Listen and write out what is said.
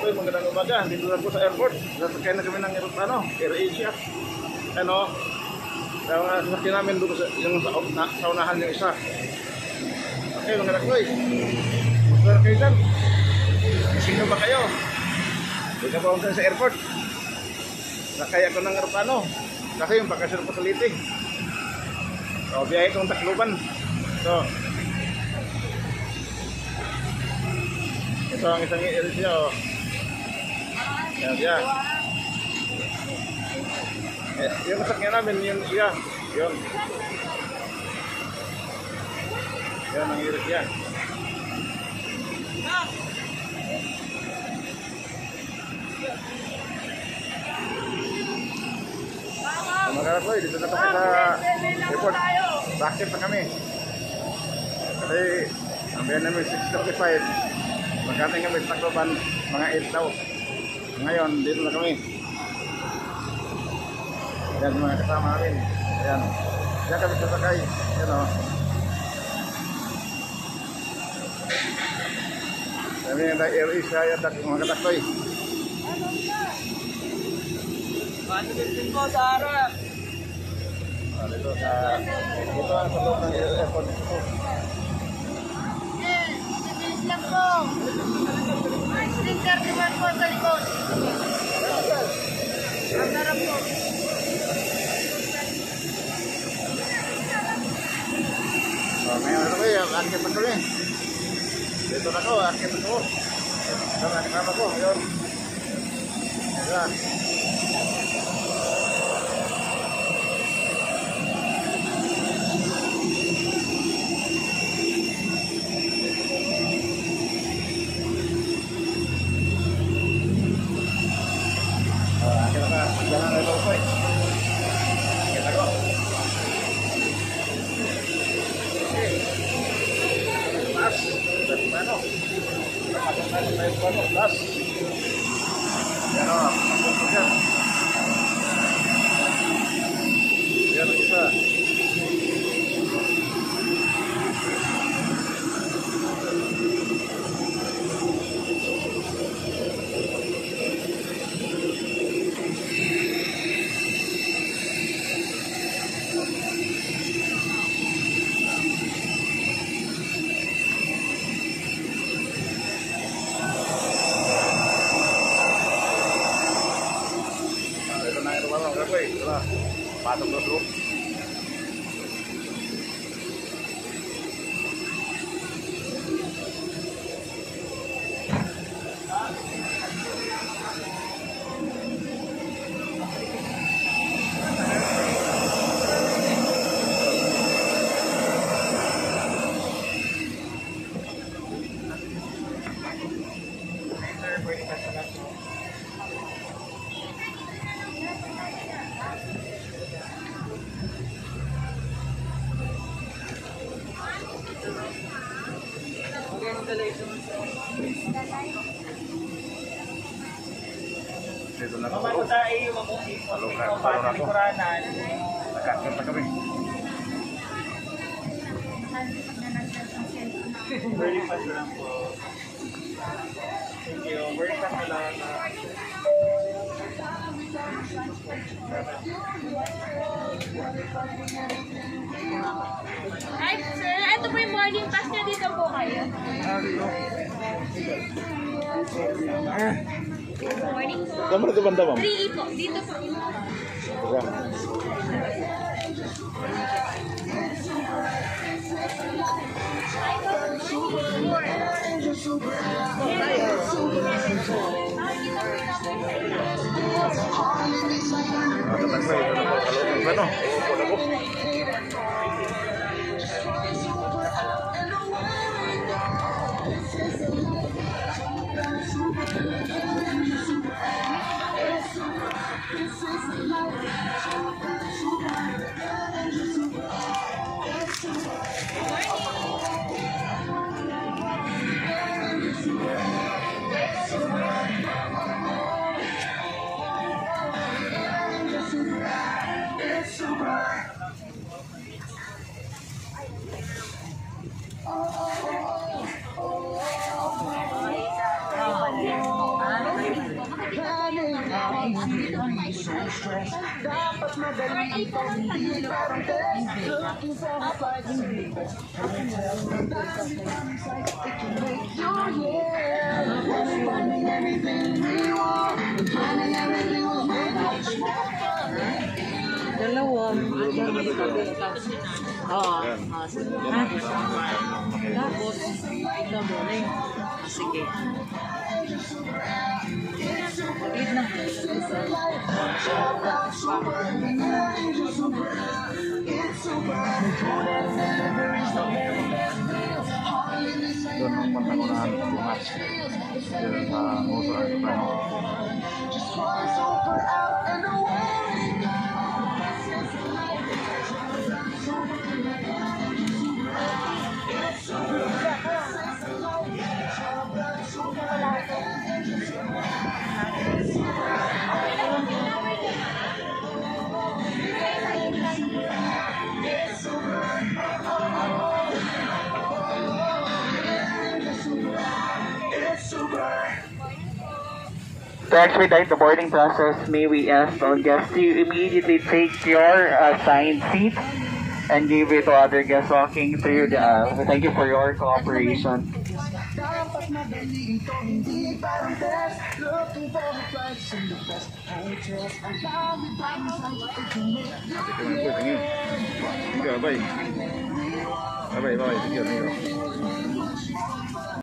Ako'y magandang umaga. Dito na po sa airport. Sasakay na kami ng aeroplano, AirAsia. Ano? Ang sasakay namin doon yung sa unahan yung isa. Okay, mga anak ko eh. Magkano kayo dyan? Sino ba kayo? Dito po ako sa airport. Sakay ako ng aeroplano. Kasi yung bakasyon facility. So, biyahe itong Tacloban. So, ito ang isang AirAsia. Oh. Yan, yan. Yung masakyan namin, yung siya. Yun. Yan ang AirAsia. Mga ko, dito na kami sa airport. Bakit pa kami? Kasi, ang biyan namin 6:35. Magkating kami sa Tacloban, mga 8 daw. Ngayon, dito na kami. Yan mga kasama namin. Ayan. Diyan kami sasakay. Yan o. Kami yung AirAsia yan mga kataktoy. Patuloy po sa harap. Dito ang sa loob ng airport. Bilis lang po. String card naman po sa likod. Ang sarap po. Ngayon ako eh, akit na kami. Dito na ako, akit na ako. Kasama ko, yun. Ayan. Akit na ka, jalan na ito ko eh. Akit ako. Las, dari mana? Pasok tayo sa airport, las. Yan o, pasok yan. Yan ang isa. Pasok terus bro. Dito na ako. Palo na ako. Nakakit na kami. Very fast lang po. Thank you. Very fast na lang. Ay, sir, ito po yung morning pass niya. Dito po kayo. Morning po. Kamu itu banda bang? 3E po. Dito po. Dalawa. Oo. Sige. Tapos, ito morning. Sige. Paglit na. Doon ang pantakunahan ng bungas. Doon sa nguso at soprano. To expedite the boarding process, may we ask all guests to immediately take your assigned seat and give it to other guests walking through the aisle. Thank you for your cooperation. Sige, bye. Bye, bye. Sige, amigo.